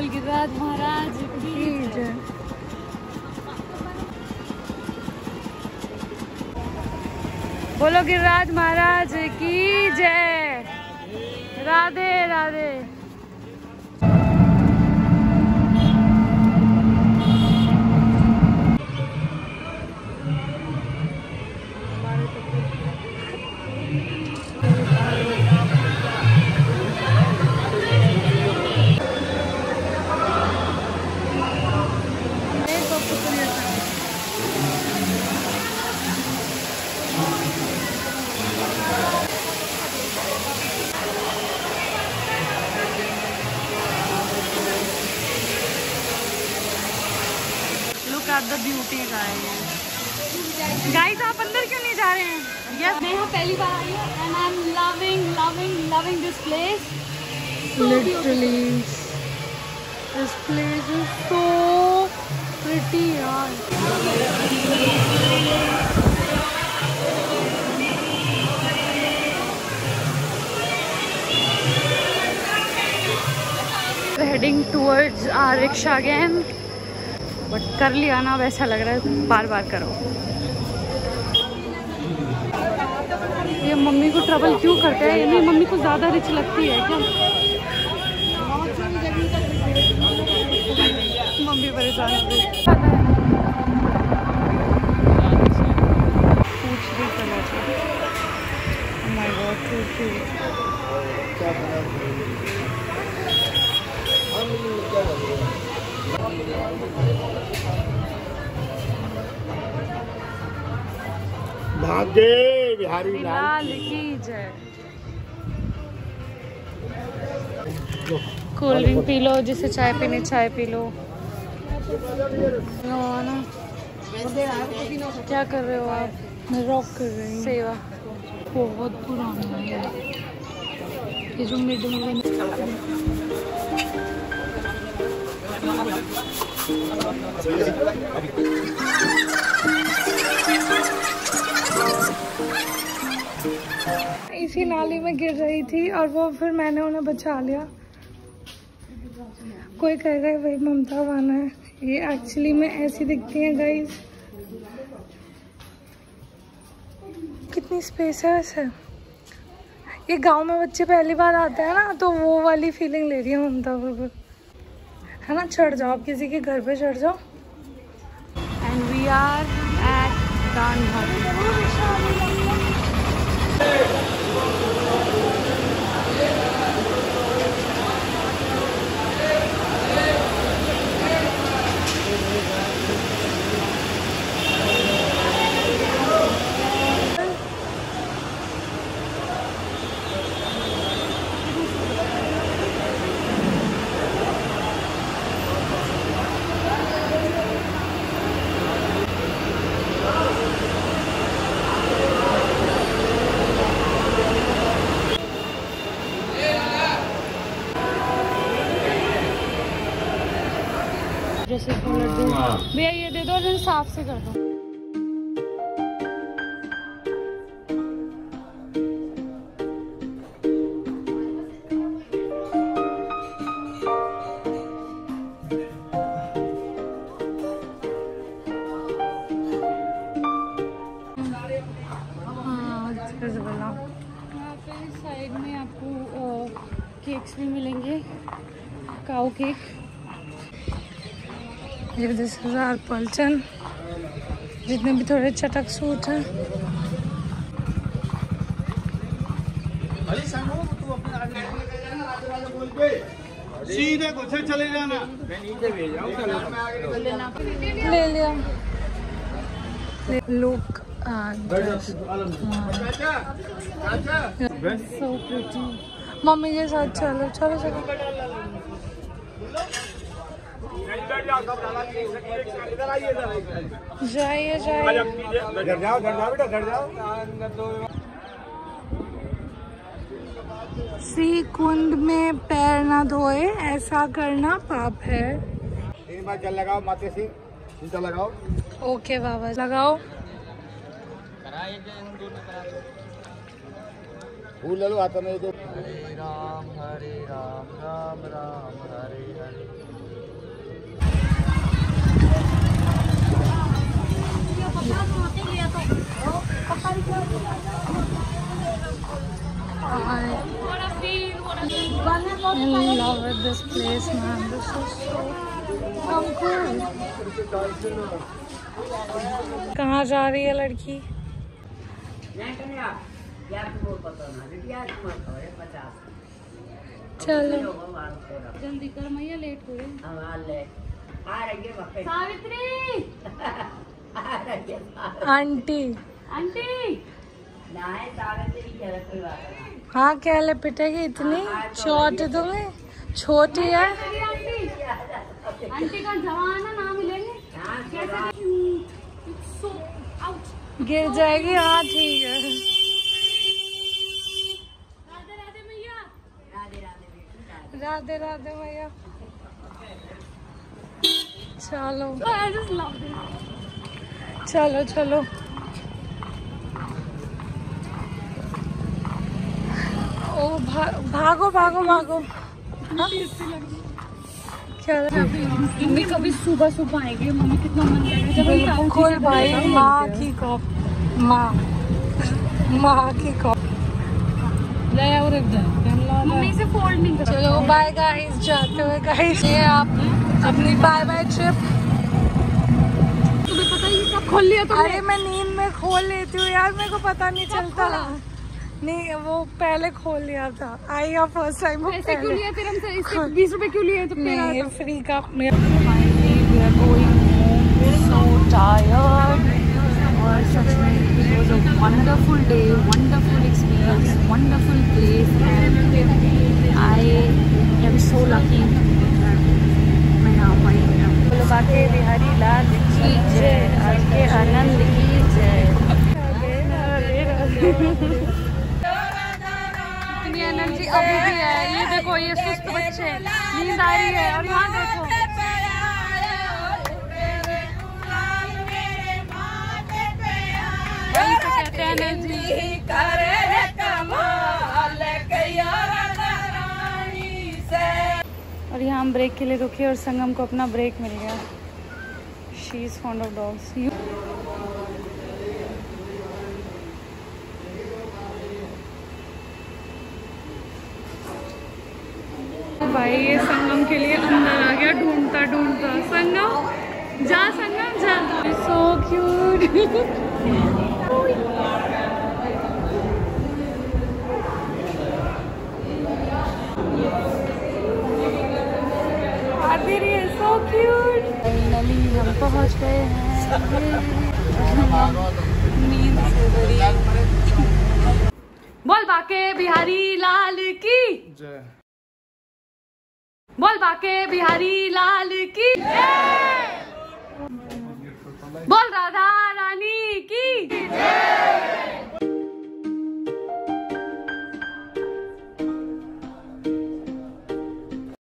बोल गिरिराज महाराज की जय। बोलो गिरिराज महाराज की जय। Radhe Radhe. The beauty guys, आप अंदर क्यों नहीं जा रहे हैं? यस, मैं यहाँ पहली बार आई हूँ and I am loving loving loving this place literally. This place is so pretty यार। Heading towards our rickshaw again, but कर लिया ना, वैसा लग रहा है बार बार करो। ये मम्मी को ट्रबल क्यों करते हैं? ये मम्मी को ज़्यादा रिच लगती है क्या? मम्मी परेशान हो गई। पूछ भी करना चाहिए। Oh my God, so cute. भाग्य बिहारी लाल की जय। कोल्ड ड्रिंक पी लो, जिसे चाय पीनी चाय पी लो। ना क्या कर रहे हो आप? मैं रॉक कर रही हूँ। सेवा बहुत पुराना है ये जो मिड में इसी नाली में गिर रही थी और वो फिर मैंने उन्हें बचा लिया। कोई कहेगा भाई ममता वाना है, ये एक्चुअली में ऐसी दिखती है गाइस। कितनी स्पेस है वैसे। ये गांव में बच्चे पहली बार आते हैं ना, तो वो वाली फीलिंग ले रही है ममता बिल्कुल, है ना। चढ़ जाओ, आप किसी के घर पे चढ़ जाओ। And we are at Danghati. जैसे भैया ये दे दो और साफ से कर दो। यहाँ पे साइड में आपको केक्स भी मिलेंगे, काऊ केक। ये 10,000 पलचन, जितने भी थोड़े चटक सूट हैं। सीधे कुछ चले जाना। ले लिया। लोग so pretty। मम्मी के साथ चलो चलो चलो। जाइए जाइए। घर जाओ बेटा, घर जाओ। श्री कुंड में पैर ना धोए, ऐसा करना पाप है। एक बार जल लगाओ माथे से, सीधा लगाओ। ओके बाबा, लगाओ। फूल ले लो हाथ में। हरे Ram Ram Ram Hare Hare. in love with this place, man. This is so cool. कहाँ जा रही है लड़की? चलो जल्दी कर मैया, लेट हो रही। सावित्री आंटी आंटी हाँ क्या लपेटेगी इतनी चोट तुम्हें? छोटी है आंटी का जवान ना मिलेंगे गिर जाएगी। हाँ ठीक है। राधे राधे मैया, राधे राधे भैया। चलो चलो चलो ओ भागो भागो भागो। हाँ? क्या मम्मी कभी सुबह सुबह आएगी, मम्मी कितना मन करेगा जब हम बिल्कुल भाई। माँ की कॉप, माँ की कॉप। मम्मी से फोल्ड नहीं कर। चलो बाय गाइस, जाते हुए गाइस ये आप अपनी बाय बाय ट्रिप। तुम्हें पता ही कब खोल लिया तुमने? अरे मैं नींद में खोल लेती हूँ यार, मेरे को पता नहीं चलता। नहीं वो पहले खोल लिया था। आई या फर्स्ट टाइम। ऐसे क्यों लिया फिर हमसे? इससे 20 रुपए क्यों लिए? तो नहीं फ्री का। और सच में it was a wonderful day, wonderful experience, wonderful place, and I am so lucky मैं यहाँ पर हूँ। बोलो बाके बिहारी लाल की जय, आज के आनंद की जय। इतनी एनर्जी अभी भी है। ये देखो ये सुस्त बच्चे, नींद आ रही है। और यहाँ देखो कहते हैं एनर्जी। और यहाँ हम ब्रेक के लिए रुके और संगम को अपना ब्रेक मिल गया। She is fond of dogs. भाई ये संगम के लिए अंदर आ गया ढूंढता ढूंढता। संगम जा, संगम जा। So cute. So cute. Finally हम पहुंच गए हैं। नींद से भरी। बोल बाके बिहारी लाल की जय। बोल बाके बिहारी लाल की जय। बोल राधा